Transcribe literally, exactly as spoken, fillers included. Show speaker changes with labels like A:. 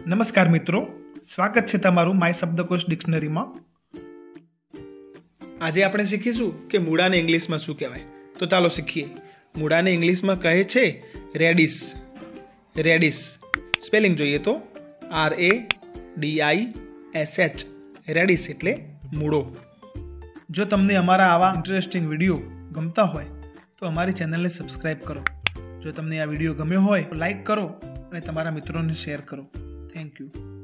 A: નમસ્કાર મિત્રો, સ્વાગત છે તમારું માય શબ્દકોશ ડિક્શનરીમાં। આજે આપણે શીખીશું કે મૂળાને ઇંગ્લિશમાં શું કહેવાય। તો ચાલો શીખીએ। મૂળાને ઇંગ્લિશમાં કહે છે રેડિશ। રેડિશ સ્પેલિંગ જોઈએ તો R A D I S H, radish એટલે મૂળો। જો તમને અમારા આવા ઇન્ટરેસ્ટિંગ વિડીયો ગમતા હોય તો અમારી ચેનલને સબસ્ક્રાઈબ કરો। જો તમને આ વિડીયો ગમ્યો હોય તો લાઈક કરો અને તમારા મિત્રોને શેર કરો। Thank you.